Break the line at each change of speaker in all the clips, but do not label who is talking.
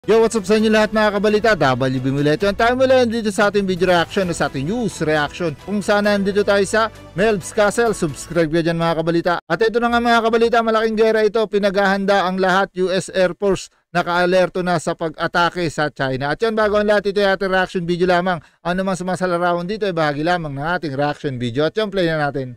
Yo, what's up sa inyo lahat mga kabalita? WB Muleto. Ang tayo mula dito sa ating video reaction o sa ating news reaction. Kung saan nandito tayo sa Melb's Castle. Subscribe ka dyan mga kabalita. At ito na nga mga kabalita, malaking gera ito. Pinaghahanda ang lahat. US Air Force naka-alerto na sa pag-atake sa China. At yan, bago ang lahat, ito ay ating reaction video lamang. Ano man sumasalarawan dito ay bahagi lamang ng ating reaction video. At yan, play na natin.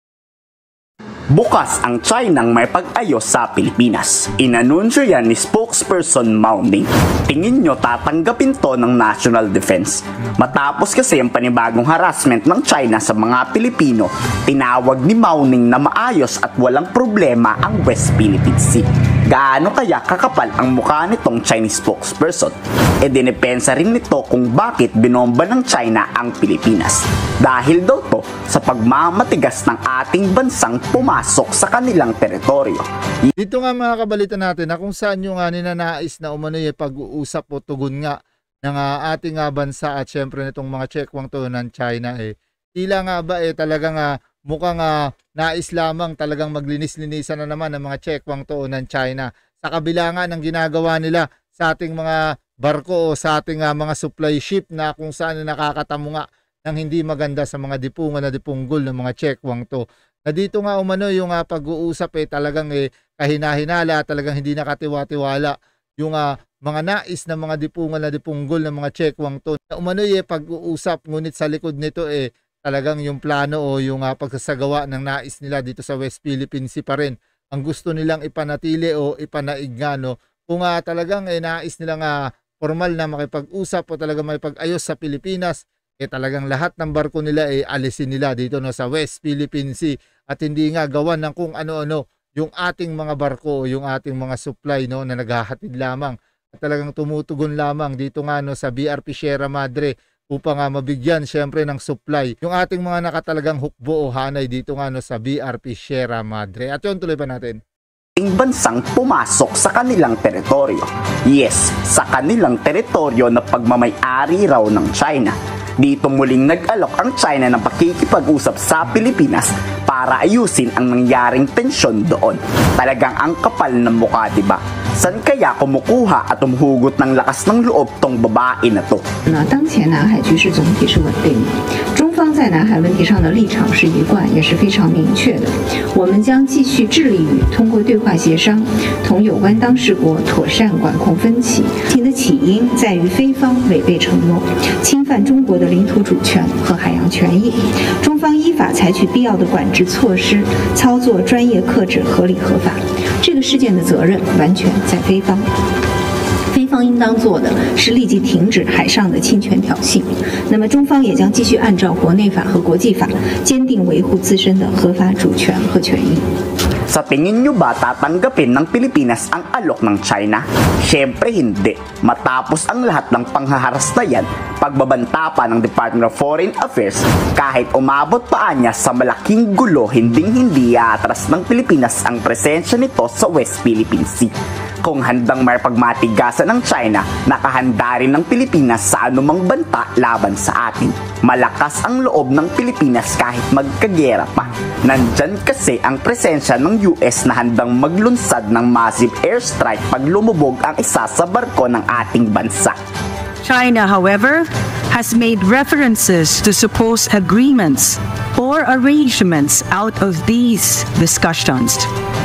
Bukas ang China may pag-ayos sa Pilipinas. Inanunsyo yan ni spokesperson Mao Ning. Tingin nyo tatanggapin to ng National Defense? Matapos kasi ang panibagong harassment ng China sa mga Pilipino, tinawag ni Mao Ning na maayos at walang problema ang West Philippine Sea. Gaano kaya kakapal ang mukha nitong Chinese spokesperson? E dinipensa rin nito kung bakit binomba ng China ang Pilipinas. Dahil daw to sa pagmamatigas ng ating bansang pumasok sa kanilang teritoryo.
Dito nga mga kabalita natin na kung saan yung ninanais na umano'y pag-uusap o tugon nga ng ating bansa at syempre nitong mga chekwang to ng China tila nga ba talagang mukhang nais lamang talagang maglinis-linisan na naman ng mga chekwang to ng China sa kabila nga ng ginagawa nila sa ating mga barko o sa ating mga supply ship na kung saan nakakatamo nga ng hindi maganda sa mga dipungan na dipunggol ng mga chekwang to. Na dito nga umano yung pag-uusap talagang kahina-hinala, talagang hindi nakatiwa-tiwala yung mga nais na mga dipungan na dipunggol ng mga chekwang to. Na umano pag-uusap, ngunit sa likod nito talagang yung plano o yung pagsasagawa ng nais nila dito sa West Philippine Sea pa rin ang gusto nilang ipanatili o ipanaig nga, no? Kung talagang nais nilang formal na makipag-usap o talagang may pag-ayos sa Pilipinas, talagang lahat ng barko nila alisin nila dito, no, sa West Philippine Sea at hindi nga gawan ng kung ano-ano yung ating mga barko o yung ating mga supply, no, na naghahatid lamang at talagang tumutugon lamang dito nga, no, sa BRP Sierra Madre upang mabigyan syempre ng supply yung ating mga nakatalagang hukbo o hanay dito nga, no, sa BRP Sierra Madre. At yun, tuloy pa natin.
Bansang pumasok sa kanilang teritoryo. Yes, sa kanilang teritoryo na pagmamay-ari raw ng China. Dito muling nag-alok ang China ng pakikipag-usap sa Pilipinas para ayusin ang nangyaring tensyon doon. Talagang ang kapal ng mukha, diba? San kaya kumukuha at umuhugot ng lakas ng loob tong babae na to?
当前南海局势总体是稳定的，中方在南海问题上的立场是一贯也是非常明确的。我们将继续致力于通过对话协商，同有关当事国妥善管控分歧。情的起因在于非方违背承诺，侵犯中国的领土主权和海洋权益。中方依法采取必要的管制措施，操作专业克制，合理合法。这个事件的责任完全在非方。 非方应当做的是立即停止海上的侵权挑衅，那么中方也将继续按照国内法和国际法，坚定维护自身的合法主权和权益。
Sa tingin nyo ba tatanggapin ng Pilipinas ang alok ng China? Siyempre hindi. Matapos ang lahat ng panghaharas na yan, pagbabanta pa ng Department of Foreign Affairs, kahit umabot pa niya sa malaking gulo, hinding-hindi aatras ng Pilipinas ang presensya nito sa West Philippine Sea. Kung handang may pagmatigasan ng China, nakahanda rin ng Pilipinas sa anumang banta laban sa atin. Malakas ang loob ng Pilipinas kahit magkagera pa. Nandyan kasi ang presensya ng US na handang maglunsad ng massive airstrike pag lumubog ang isa sa barko ng ating bansa.
China, however, has made references to supposed agreements or arrangements out of these discussions.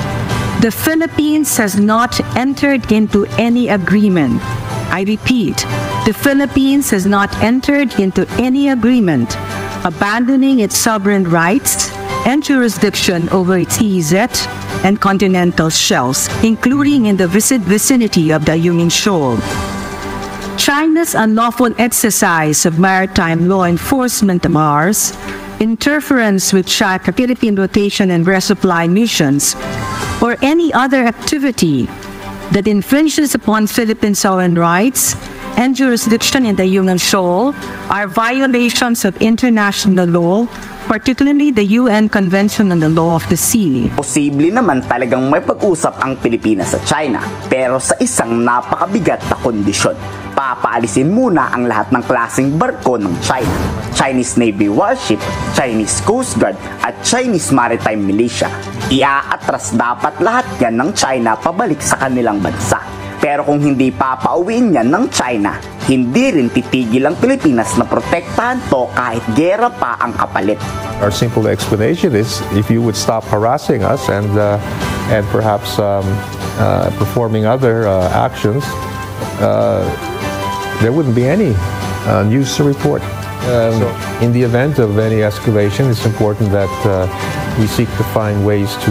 The Philippines has not entered into any agreement. I repeat, the Philippines has not entered into any agreement abandoning its sovereign rights and jurisdiction over its EEZ and continental shelves, including in the vicinity of the Yungin Shoal. China's unlawful exercise of maritime law enforcement MARS, interference with Philippine rotation and resupply missions, or any other activity that infringes upon Philippine sovereign rights and jurisdiction in the Yungin Shoal are violations of international law, particularly the UN Convention on the Law of the Sea.
Posible naman talagang may pag-usap ang Pilipinas sa China, pero sa isang napakabigat na kondisyon. Papaalisin muna ang lahat ng klaseng barko ng China, Chinese Navy warship, Chinese Coast Guard at Chinese Maritime Militia. Iaatras dapat lahat yan ng China pabalik sa kanilang bansa. Pero kung hindi papauwiin yan ng China, hindi rin titigil ang Pilipinas na protektahan to kahit gera pa ang kapalit.
Our simple explanation is if you would stop harassing us and perhaps performing other actions, there wouldn't be any news to report. In the event of any escalation, it's important that we seek to find ways to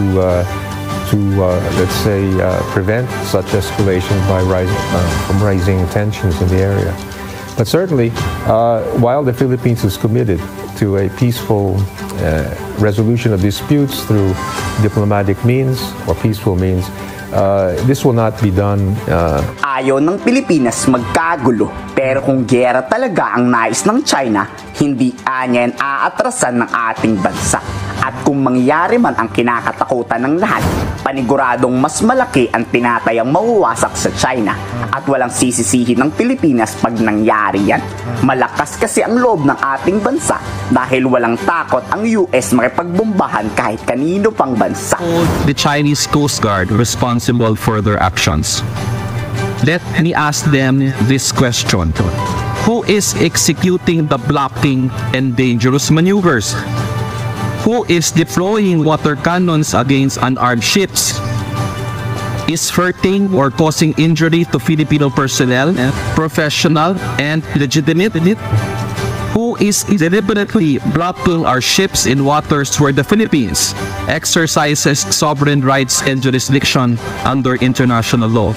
let's say, prevent such escalation by from rising tensions in the area. But certainly, while the Philippines is committed to a peaceful resolution of disputes through diplomatic means or peaceful means, this will not be done.
Ayaw ng Pilipinas magkagulo, pero kung gera talaga ang nais ng China, hindi anya yan aatrasan ng ating bansa. At kung mangyari man ang kinakatakutan ng lahat, paniguradong mas malaki ang tinatayang mawawasak sa China at walang sisisihin ng Pilipinas pag nangyari yan. Malakas kasi ang loob ng ating bansa dahil walang takot ang US makipagbombahan kahit kanino pang bansa.
The Chinese Coast Guard responsible for their actions. Let me ask them this question. Who is executing the blocking and dangerous maneuvers? Who is deploying water cannons against unarmed ships? Is hurting or causing injury to Filipino personnel, professional and legitimate? Who is deliberately blocking our ships in waters where the Philippines exercises sovereign rights and jurisdiction under international law?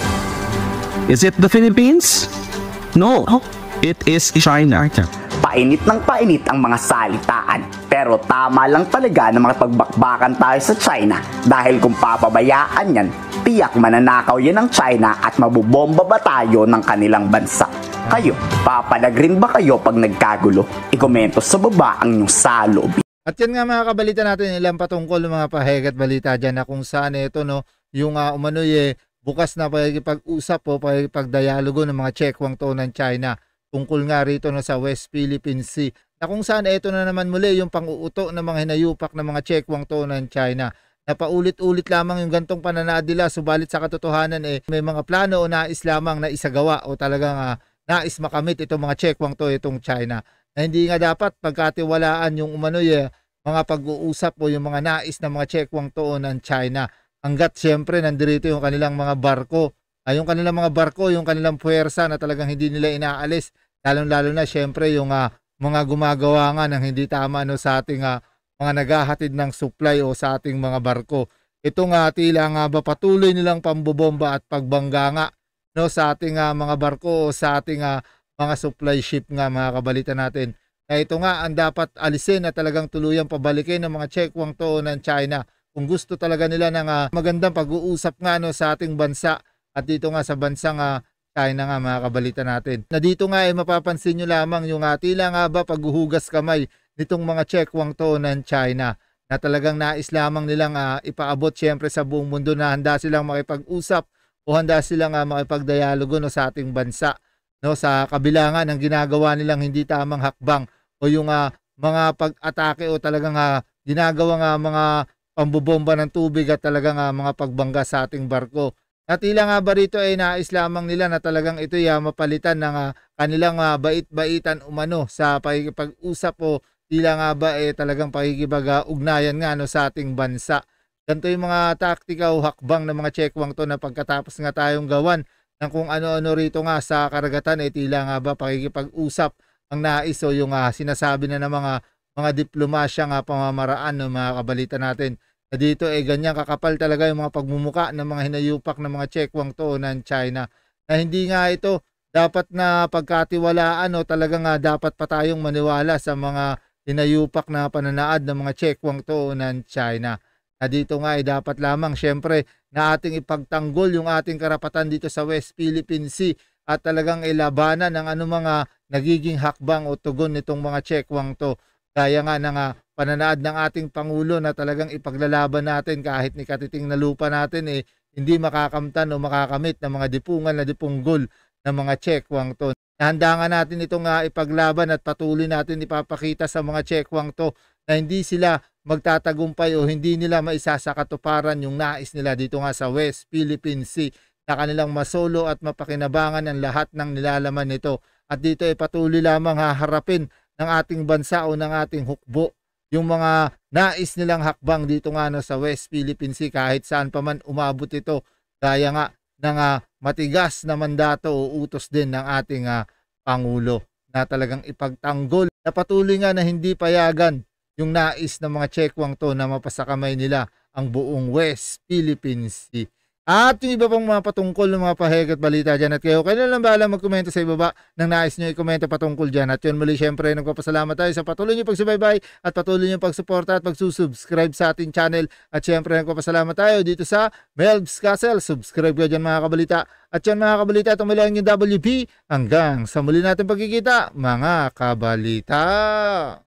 Is it the Philippines? No, it is China.
Painit ng painit ang mga salitaan, pero tama lang talaga na makipagbakbakan tayo sa China dahil kung papabayaan yan, tiyak mananakaw yan ng China at mabubomba ba tayo ng kanilang bansa. Kayo, papalag rin ba kayo pag nagkagulo? I-komento sa baba ang inyong saloobin.
At yan nga mga kabalita natin, ilang patungkol ng mga pahegat balita dyan na kung saan ito yung umano'y bukas na pakikipag-usap o pakikipag-dialogo ng mga Chekwaang to ng China tungkol nga rito sa West Philippine Sea, na kung saan ito na naman muli yung pang-uuto ng mga hinayupak ng mga Chekwaang to ng China, na paulit-ulit lamang yung gantong pananaad nila, subalit sa katotohanan may mga plano o nais lamang na isagawa o talagang nais makamit itong mga Chekwaang to itong China, na hindi nga dapat pagkatiwalaan yung mga pag-uusap o yung mga nais ng mga Chekwaang to ng China hanggat siyempre nandirito yung kanilang mga barko. Yung kanilang mga barko, yung kanilang puwersa na talagang hindi nila inaalis, lalong-lalo na syempre yung mga gumagawa nga ng hindi tama sa ating mga naghahatid ng supply o sa ating mga barko. Ito nga tila nga ba patuloy nilang pambobomba at pagbangga nga sa ating mga barko o sa ating mga supply ship nga mga kabalita natin. Na ito nga ang dapat alisin at talagang tuluyang pabalikin ng mga Chekwaang to ng China kung gusto talaga nila ng magandang pag-uusap nga sa ating bansa. At dito nga sa bansang China nga mga kabalita natin. Na dito nga mapapansin nyo lamang yung tila nga ba paghuhugas kamay nitong mga Chekwaang to ng China, na talagang nais lamang nilang ipaabot syempre sa buong mundo na handa silang makipag-usap o handa silang makipag-dialogo sa ating bansa. Sa kabila nga ng ginagawa nilang hindi tamang hakbang o yung mga pag-atake o talagang ginagawa mga pambobomba ng tubig at talagang mga pagbangga sa ating barko. At tila nga ba rito nais lamang nila na talagang ito mapalitan ng kanilang bait-baitan umano sa pakikipag-usap o tila nga ba talagang pakikipag-ugnayan nga sa ating bansa. Ganito yung mga taktika o hakbang ng mga Chekwaang to na pagkatapos nga tayong gawan ng kung ano-ano rito nga sa karagatan tila nga ba pakikipag-usap ang nais o yung sinasabi na ng mga diplomasya pamamaraan ng mga kabalita natin. Dito ganyan kakapal talaga yung mga pagmumuka ng mga hinayupak ng mga Chekwaang to ng China, na hindi nga ito dapat na pagkatiwalaan o talagang dapat pa tayong maniwala sa mga hinayupak na pananaad ng mga Chekwaang to ng China. Na dito nga dapat lamang syempre na ating ipagtanggol yung ating karapatan dito sa West Philippine Sea at talagang ilabanan ng mga nagiging hakbang o tugon nitong mga Chekwaang to. Kaya nga ng pananaad ng ating Pangulo na talagang ipaglalaban natin kahit ni katiting na lupa natin hindi makakamtan o makakamit ng mga dipungan na dipunggol ng mga Chekwaang to. Handa nga natin itong ipaglaban at patuloy natin ipapakita sa mga Chekwaang to na hindi sila magtatagumpay o hindi nila maisasakatuparan yung nais nila dito nga sa West Philippine Sea. na kanilang masolo at mapakinabangan ang lahat ng nilalaman nito. At dito ay patuloy lamang haharapin ng ating bansa o ng ating hukbo yung mga nais nilang hakbang dito nga sa West Philippine Sea kahit saan pa man umabot ito, gaya nga ng matigas na mandato o utos din ng ating Pangulo na talagang ipagtanggol na patuloy nga na hindi payagan yung nais ng mga Checkwang to na mapasakamay nila ang buong West Philippine Sea. At yung iba pang mga patungkol ng mga pahayag at balita dyan, at kayo lang bahala magkomento sa ibaba ng nais nyo i-komento patungkol dyan. At yun muli, syempre nagpapasalamat tayo sa patuloy nyo pagsubaybay at patuloy nyo pagsuporta at pagsusubscribe sa ating channel. At syempre nagpapasalamat tayo dito sa Melb's Castle. Subscribe kayo dyan mga kabalita. At yan mga kabalita, itong muli ang yung WP. Hanggang sa muli natin pagkikita mga kabalita.